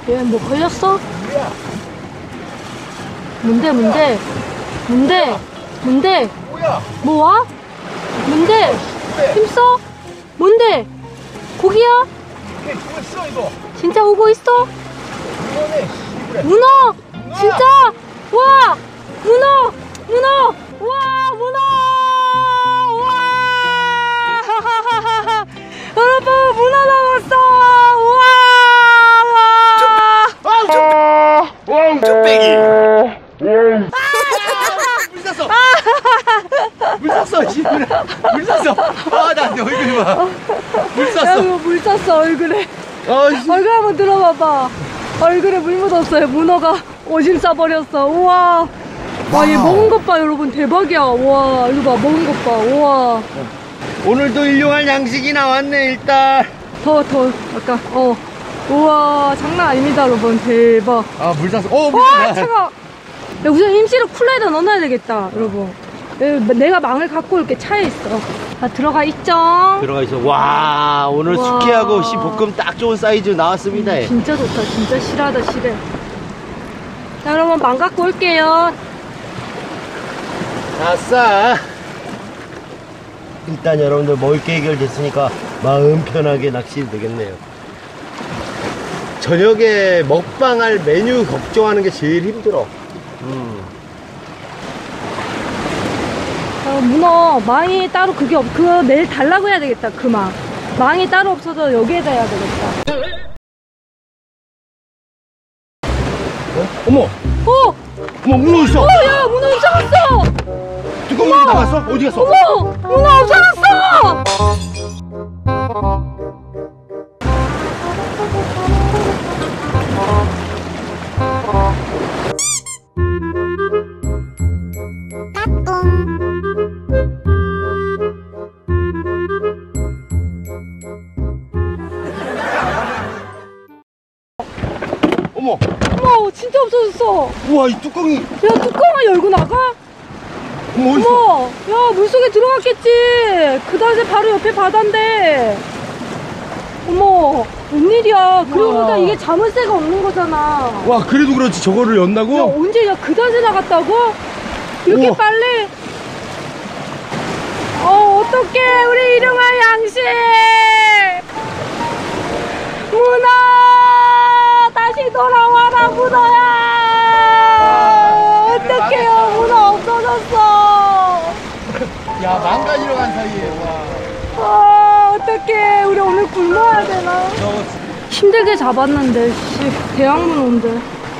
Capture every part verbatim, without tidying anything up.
얘 뭐 걸렸어? 뭔데 뭔데? 뭔데? 뭔데? 뭐야? 뭐 와? 뭔데? 힘써? 뭔데? 고기야? 이게 죽었어 이거. 진짜 오고 있어? 이거네. 문어! 진짜! 와! 문어! 문어! 와! 문어! 와! 여러분 문어 나왔어! 와! 와! 와우 쭈빼기! 물 샀어! 물 샀어! 씨발! 물 샀어! 아, 나 내 얼굴 봐! 물 야, 샀어! 이거 물 쌌어 얼굴에. 아, 씨. 얼굴 한번 들어봐봐. 얼굴에 물 묻었어요. 문어가 오줌 싸버렸어. 우와. 와, 얘 먹은 것 봐, 여러분. 대박이야. 와, 이거 봐. 먹은 것 봐. 우와. 오늘도 일용할 양식이 나왔네, 일단. 더, 더. 아까, 어. 우와. 장난 아닙니다, 여러분. 대박. 아, 물 샀어. 어, 물 와, 샀어. 차가. 야, 우선 임시로 쿨러에다 넣어놔야 되겠다, 여러분. 내가 망을 갖고 올게. 차에 있어. 자, 들어가 있죠. 들어가 있어. 와, 오늘 와. 숙회하고 씨 볶음 딱 좋은 사이즈 나왔습니다. 음, 진짜 좋다. 진짜 실하다, 실해. 자, 여러분, 망 갖고 올게요. 아싸. 일단 여러분들 먹을 게 해결됐으니까 마음 편하게 낚시 되겠네요. 저녁에 먹방할 메뉴 걱정하는 게 제일 힘들어. 음. 어, 문어 망이 따로 그게 없, 그거 내일 달라고 해야 되겠다. 그 망. 망이 따로 없어서 여기에다 해야 되겠다. 어? 어머! 어! 어머, 문어 있어! 어, 야, 문어 없어졌어! 뚜껑 문이 나갔어? 어디 갔어? 어머! 문어 없어졌어! 어머! 어머, 진짜 없어졌어! 우와, 이 뚜껑이! 야, 뚜껑을 열고 나가? 어머, 어디 있어? 어머! 야, 물속에 들어갔겠지! 그다음에 바로 옆에 바다인데! 어머! 웬일이야! 그러고 보니까 이게 자물쇠가 없는 거잖아! 와, 그래도 그렇지. 저거를 연다고? 야, 언제, 야, 그다지 나갔다고? 이렇게 우와. 빨리? 어, 어떡해, 우리 일용할 양식! 문어! 다시 돌아와라, 문어야! 어떡해요, 문어 없어졌어! 야, 망가지러 간 사이에, 와. 아, 어떡해, 우리 오늘 굶어야 되나? 저거 힘들게 잡았는데, 씨, 대왕문어인데.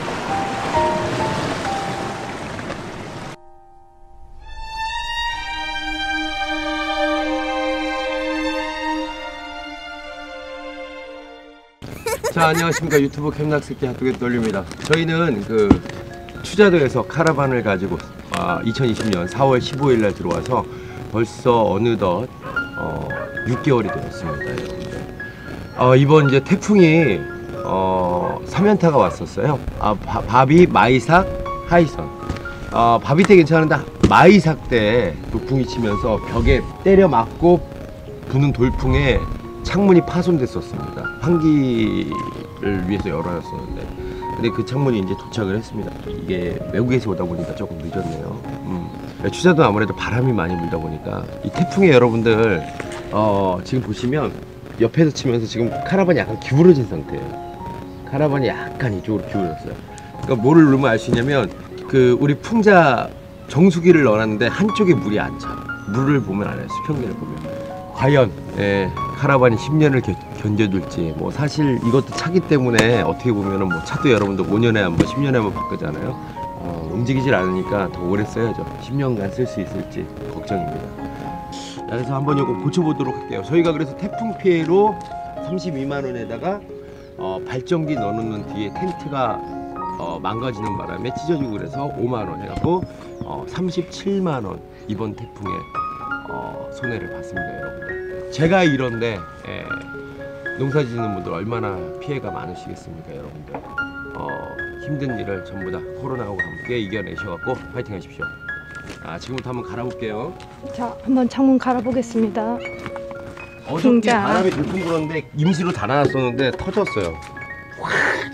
자, 안녕하십니까. 유튜브 캠낚시기 핫도그 돌립니다. 저희는 그 추자도에서 카라반을 가지고 아, 이천이십 년 사월 십오일 날 들어와서 벌써 어느덧 어, 육 개월이 되었습니다, 여러분들. 어, 이번 이제 태풍이 어, 삼 연타가 왔었어요. 아, 바, 바비, 마이삭, 하이선. 어, 바비 때 괜찮은데 마이삭 때 돌풍이 치면서 벽에 때려 맞고 부는 돌풍에 창문이 파손됐었습니다. 환기를 위해서 열어놨었는데, 근데 그 창문이 이제 도착을 했습니다. 이게 외국에서 오다 보니까 조금 늦었네요. 음. 추자도 아무래도 바람이 많이 불다 보니까 이 태풍에 여러분들 어, 지금 보시면 옆에서 치면서 지금 카라반이 약간 기울어진 상태예요. 카라반이 약간 이쪽으로 기울었어요. 그러니까 뭐를 누르면 알 수 있냐면 그 우리 풍자 정수기를 넣어놨는데 한쪽에 물이 안 차. 물을 보면 알아요. 수평기를 보면. 과연 예, 카라반이 십 년을 겨, 견뎌줄지. 뭐 사실 이것도 차기 때문에 어떻게 보면은 뭐 차도 여러분들 오 년에 한 번, 십 년에 한 번 바꾸잖아요. 어, 움직이질 않으니까 더 오래 써야죠. 십 년간 쓸 수 있을지 걱정입니다. 그래서 한번 이거 고쳐보도록 할게요. 저희가 그래서 태풍 피해로 삼십이만 원에다가 어, 발전기 넣어놓는 뒤에 텐트가 어, 망가지는 바람에 찢어지고 그래서 오만 원 해갖고 어, 삼십칠만 원 이번 태풍에 어, 손해를 봤습니다, 여러분들. 제가 이런데 예, 농사 짓는 분들 얼마나 피해가 많으시겠습니까, 여러분들. 어, 힘든 일을 전부 다 코로나하고 함께 이겨내셔갖고 파이팅 하십시오. 아, 지금부터 한번 갈아볼게요. 자, 한번 창문 갈아보겠습니다. 어저께 풍자. 바람이 돌풍 불었는데 임시로 달아놨었는데 터졌어요. 확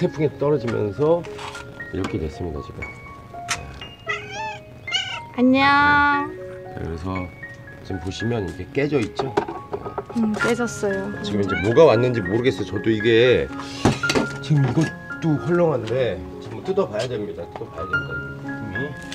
태풍에 떨어지면서 이렇게 됐습니다 지금. 안녕. 그래서 지금 보시면 이게 깨져 있죠. 음, 깨졌어요. 지금 이제 뭐가 왔는지 모르겠어요. 저도 이게 지금 이것도 헐렁한데 지금 뜯어봐야 됩니다. 뜯어봐야 됩니다. 이 부품이.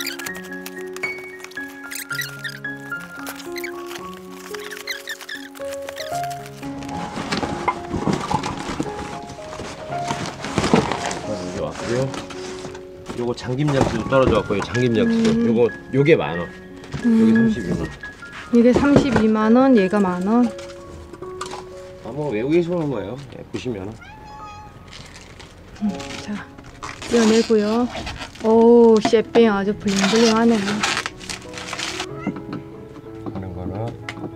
왔고요. 요거 장김약수도 떨어져 왔고요. 장김약수. 음. 요거 요게 만 원. 음, 여기 삼십이만 원. 이게 삼십이만 원, 얘가 만 원. 아, 뭐 외국에서 오는 거예요. 네, 보시면. 음, 자, 떼어내고요. 오, 셰핑 아주 블링블링하네. 하는 거는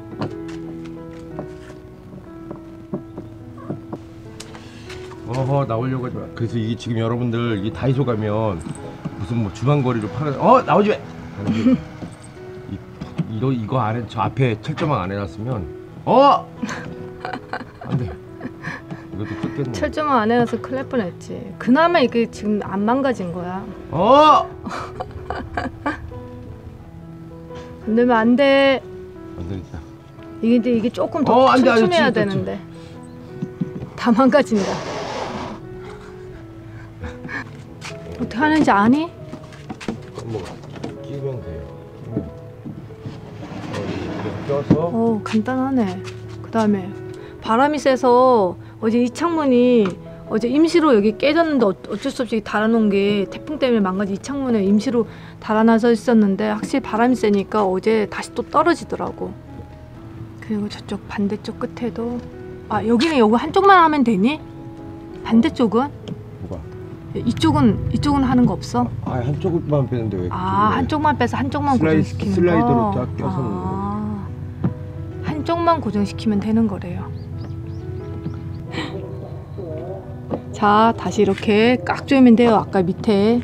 어허 나오려고 하지 마. 그래서 이게 지금 여러분들 이 다이소 가면 무슨 뭐 주방거리로 팔아. 어 나오지 마. 이, 이거 이거 안에 저 앞에 철조망 안 해놨으면 어 안돼. 이것도 뜯겠네. 철조망 안 해놔서 큰일 날 뻔했지. 그나마 이게 지금 안 망가진 거야. 어 건들면 안 돼. 안 되겠다. 이게 근데 이게 조금 더 어, 안 돼, 안 돼. 촘촘해야 지금, 되는데 다 망가진다. 어떻게 하는지 아니? 뭐 끼우면 돼요. 끼우면. 어, 이렇게 껴서. 어 간단하네. 그 다음에 바람이 세서 어제 이 창문이 어제 임시로 여기 깨졌는데 어- 어쩔 수 없이 달아놓은 게 태풍 때문에 망가진 이 창문에 임시로 달아놔서 있었는데 확실히 바람이 세니까 어제 다시 또 떨어지더라고. 그리고 저쪽 반대쪽 끝에도 아 여기는 여기 한쪽만 하면 되니? 반대쪽은? 뭐가? 이쪽은 이쪽은 하는 거 없어? 아 한쪽만 빼는데 왜? 아 그래? 한쪽만 빼서 한쪽만 슬라이- 고정시키는 거. 슬라이더로 쫙 껴서 아, 한쪽만 고정시키면 되는 거래요. 자 다시 이렇게 깍 조이면 돼요. 아까 밑에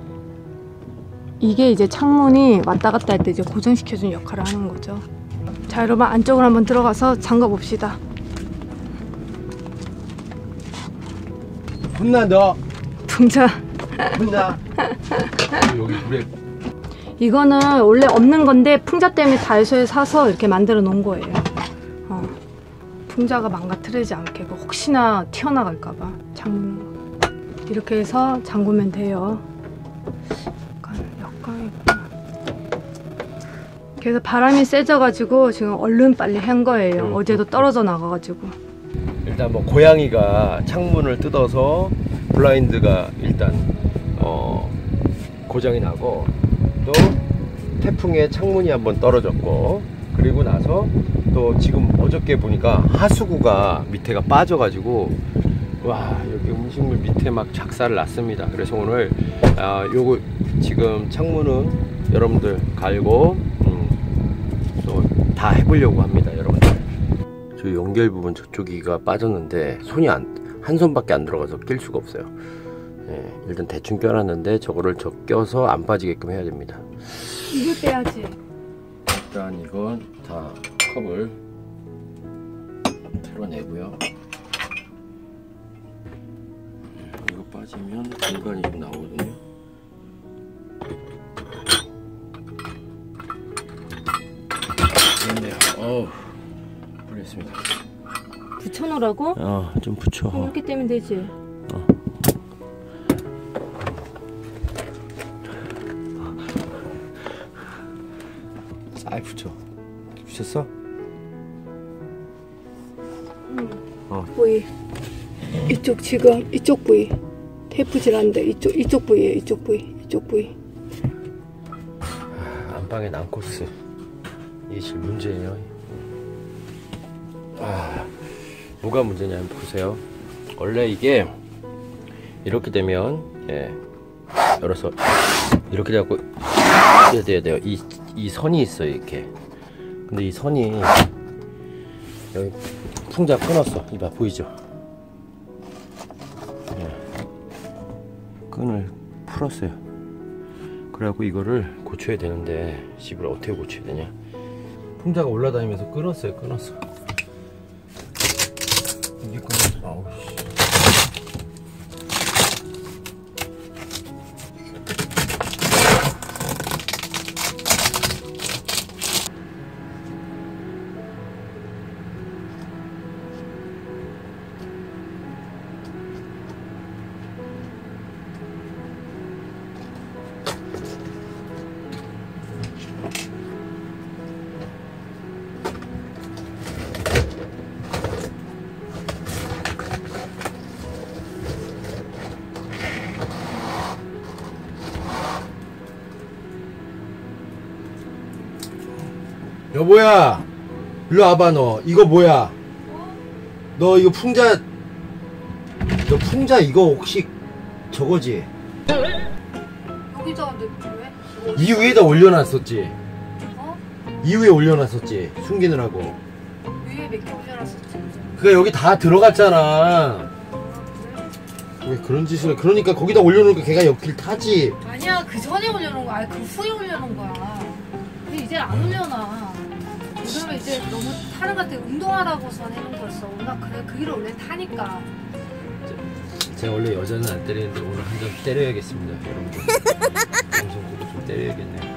이게 이제 창문이 왔다 갔다 할 때 이제 고정시켜주는 역할을 하는 거죠. 자 여러분 안쪽으로 한번 들어가서 잠가 봅시다. 혼나 너. 풍자. 혼나. 여기 불에. 이거는 원래 없는 건데 풍자 때문에 다이소에 사서 이렇게 만들어 놓은 거예요. 어. 풍자가 망가뜨리지 않게 뭐 혹시나 튀어나갈까봐 잠그는 거. 이렇게 해서 잠그면 돼요. 약간 역광이구나. 그래서 바람이 세져가지고 지금 얼른 빨리 한 거예요. 음, 어제도 음, 떨어져 나가가지고. 일단 뭐 고양이가 창문을 뜯어서 블라인드가 일단 어 고장이 나고 또 태풍에 창문이 한번 떨어졌고 그리고 나서 또 지금 어저께 보니까 하수구가 밑에가 빠져가지고 와 여기 음식물 밑에 막 작살을 났습니다. 그래서 오늘 아 요거 지금 창문은 여러분들 갈고 음, 또 다 해보려고 합니다. 여러분들 저 연결 부분 저쪽이가 빠졌는데 손이 안, 한 손밖에 안 들어가서 낄 수가 없어요. 예, 일단 대충 껴놨는데 저거를 저 껴서 안 빠지게끔 해야 됩니다. 이걸 빼야지. 일단 이건 다 컵을 털어내고요. 이거 빠지면 공간이 좀 나오거든요. 됐네요. 어우, 풀렸습니다. 붙여놓으라고? 어, 좀 붙여. 그럼 이렇게 떼면 되지. 어. 잘 붙여. 붙였어? 응. 어. 부위 이쪽 지금 이쪽 부위 테이프질하는데 이쪽 이쪽 부위에 이쪽 부위 이쪽 부위. 안방의 난코스 이게 제일 문제예요. 아, 뭐가 문제냐면 보세요. 원래 이게 이렇게 되면 예, 열어서 이렇게 돼갖고 해야 돼야 돼요. 이, 이 선이 있어요 이렇게. 근데 이 선이 여기 풍자 끊었어. 이봐 보이죠? 예. 끈을 풀었어요. 그래갖고 이거를 고쳐야 되는데 이걸 어떻게 고쳐야 되냐? 풍자가 올라다니면서 끊었어요. 끊었어. 이게 끊었어. 아우 씨. 여보야, 일로 와봐. 너 이거 뭐야? 너 이거 풍자, 너 풍자 이거 혹시 저거지? 여기다가 왜? 이 위에다 올려놨었지? 어? 이 위에 올려놨었지? 숨기느라고. 위에 몇 개 올려놨었지. 그게 여기 다 들어갔잖아. 왜 그런 짓을 해? 그러니까 거기다 올려놓으니까 걔가 옆길 타지. 아니야, 그 전에 올려놓은 거야. 아니, 그 후에 올려놓은 거야. 근데 이제 안 올려놔. 그러면 이제 너무 타는 것 같아. 운동하라고서 해놓은 거였어. 나 그래, 그 길을 원래 타니까. 제가 원래 여자는 안 때리는데 오늘 한 점 때려야겠습니다, 여러분들. 방송 보고 좀 때려야겠네요.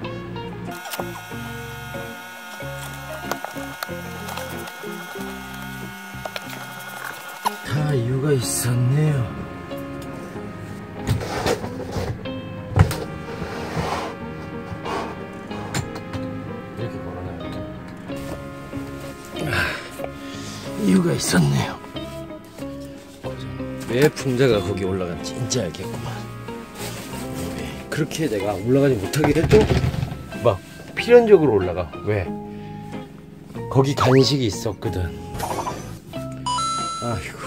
다 이유가 있었네요. 이렇게 걸어놔요. 아, 이유가 있었네요. 왜 풍자가 거기 올라간지 진짜 알겠구만. 왜 그렇게 내가 올라가지 못하게 해도 막 필연적으로 올라가. 왜? 거기 간식이 있었거든. 아이고.